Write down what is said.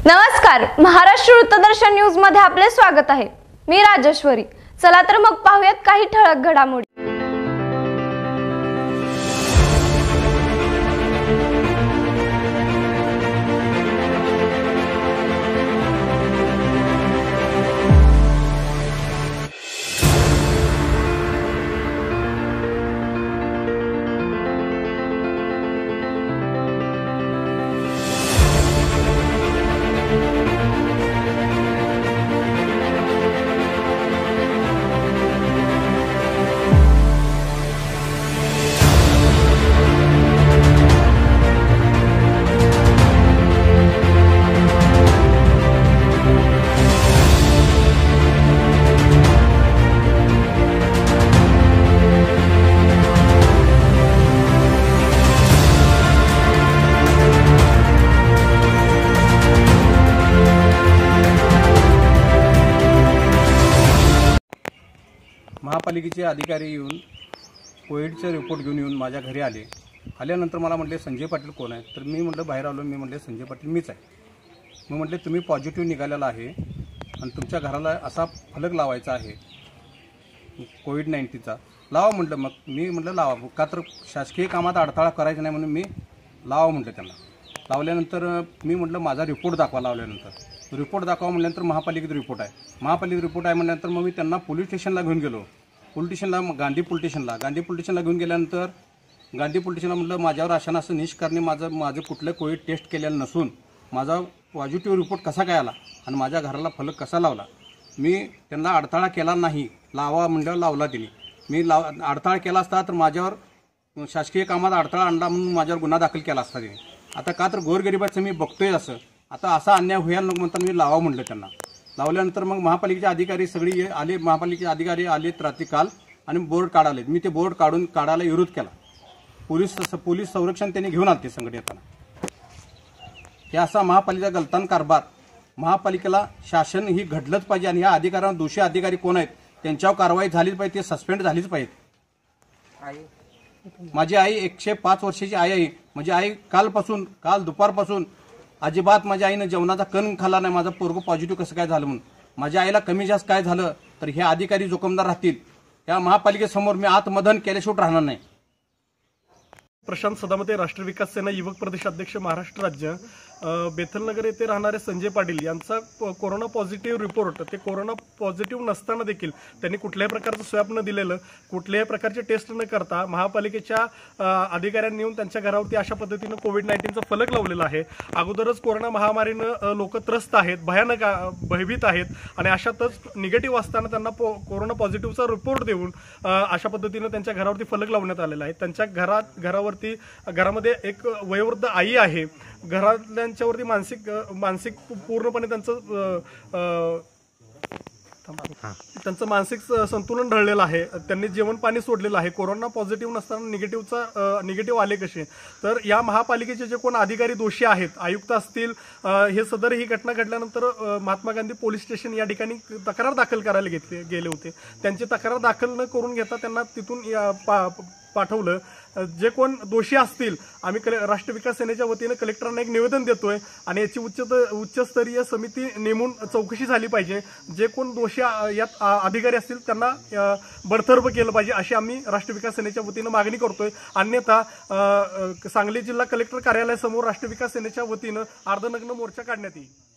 नमस्कार, महाराष्ट्र वृत्तदर्शन न्यूज मध्ये आपले स्वागत आहे। मी राजेश्वरी। चला तर मग पाहूयात काही ठळक घडामोडी। महापालिकेचे अधिकारी येऊन कोविडचे रिपोर्ट घेऊन येऊन माझ्या घरी आल्यानंतर मला म्हटले संजय पाटील कोण आहे, तर मी म्हटलं बाहेर आलो। मी म्हटले संजय पाटील मीच आहे। मग म्हटले तुम्ही पॉझिटिव्ह निघालेला आहे आणि तुमच्या घराला असा फलक लावायचा आहे कोविड-19चा, लावा म्हटलं। मग मी म्हटलं लावा, का तर शासकीय कामात अडथळा करायचा नाही म्हणून मी लावा म्हटलं त्यांना। लावल्यानंतर मी म्हटलं माझा रिपोर्ट दाखवा। लावल्यानंतर रिपोर्ट दाखवा म्हटल्यानंतर महापालिकेत रिपोर्ट आहे म्हटल्यानंतर मग मी त्यांना पोलीस स्टेशनला घेऊन गेलो। गांधी पोलीस स्टेशनला घेऊन गेल्यानंतर गांधी पोलीस स्टेशनला म्हटलं माझ्यावर अशानं असं निष्कारणे माझं कुठलं कोविड टेस्ट केलेलं नसून माझा पॉझिटिव्ह रिपोर्ट कसा काय आला आणि माझ्या घराला फलक कसा लावला। मी त्यांना अडथळा केला नाही, लावा म्हणल्यावर लावला त्यांनी। मी अडथळा केला असता तर माझ्यावर शासकीय कामात अडथळा आणला म्हणून माझ्यावर गुन्हा दाखल केला असता त्यांनी। आता का तर गोरगरिबाचं मी बघतोय असं, आता असा अन्याय व्हायला नको म्हणताना मी लावा म्हटलं त्यांना। लावल्यानंतर मग महापालिकेचे अधिकारी सगळी आले, महापालिकेचे अधिकारी आलेत रात्री काल आणि बोर्ड काढालेत। मी ते बोर्ड काढायला विरोध केला। पोलीस संरक्षण त्यांनी घेऊन आले ते संघटन येताना। हे असा महापालिकेचा गलतान कारभार, महापालिकेला शासन ही घडलंच पाहिजे आणि या अधिकाऱ्यांना दोषी अधिकारी कोण आहेत त्यांच्यावर कारवाई झालीच पाहिजे, ते सस्पेंड झालीच पाहिजे। माझी आई 105 वर्षाची आई आहे। माझी आई काल दुपारपासून अजिबात माझ्या आईनं जेवणाचा कण खाल्ला नाही। माझा पोरगं पॉझिटिव्ह कसं काय झालं म्हणून माझ्या आईला कमी जास्त काय झालं तर हे अधिकारी जोखमदार राहतील। या महापालिकेसमोर मी आत्मदहन केल्याशिवाय राहणार नाही। प्रशांत सदामते, राष्ट्रीय विकास सेना युवक प्रदेशाध्यक्ष, महाराष्ट्र राज्य। बेथलनगर येथे राहणारे संजय पाटील यांचा कोरोना पॉझिटिव्ह रिपोर्ट, ते कोरोना पॉझिटिव्ह नसताना देखील त्यांनी कुठल्याही प्रकारचं स्वॅब न दिलेलं, कुठल्याही प्रकारचे टेस्ट न करता महापालिकेच्या अधिकाऱ्यांनी येऊन त्यांच्या घरावरती अशा पद्धतीनं कोविड-19चा फलक लावलेला आहे। अगोदरच कोरोना महामारीनं लोक त्रस्त आहेत, भयानक भयभीत आहेत आणि अशातच निगेटिव्ह असताना त्यांना कोरोना पॉझिटिव्हचा रिपोर्ट देऊन अशा पद्धतीनं त्यांच्या घरावरती फलक लावण्यात आलेला आहे। त्यांच्या घरामध्ये एक वयोवृद्ध आई आहे। घरातल्यांच्यावरती मानसिक पूर्णपणे त्यांचं मानसिक संतुलन ढळलेलं आहे। त्यांनी जेवण पाणी सोडलेलं आहे। कोरोना पॉझिटिव्ह नसताना निगेटिव्ह आले कसे, तर या महापालिकेचे जे कोण अधिकारी दोषी आहेत, आयुक्त असतील, हे सदर ही घटना घडल्यानंतर महात्मा गांधी पोलीस स्टेशन या ठिकाणी तक्रार दाखल करायला गेले होते। त्यांची तक्रार दाखल न करून घेता त्यांना तिथून पाठवलं। जे कोण दोषी असतील आम्ही राष्ट्रीय विकास सेनेच्या वतीने कलेक्टरांना एक निवेदन देतोय आणि याची उच्चस्तरीय समिती नेमून चौकशी झाली पाहिजे। जे कोण दोषी यात अधिकारी असतील त्यांना बडतर्फ केलं पाहिजे अशी आम्ही राष्ट्रीय विकास सेनेच्या वतीने मागणी करतोय। अन्यथा सांगली जिल्हा कलेक्टर कार्यालयासमोर राष्ट्रीय विकास सेनेच्या वतीने अर्धनग्न मोर्चा काढण्यात येईल।